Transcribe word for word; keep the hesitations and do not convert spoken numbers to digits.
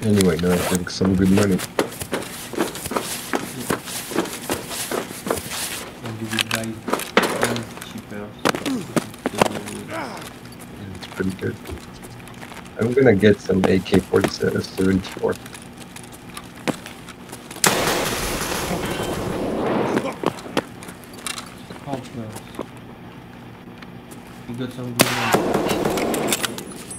Anyway, now I think some good money. And you will buy one cheaper. Yeah, it's pretty good. I'm gonna get some A K seventy-four. Oh, plus. You got some good money.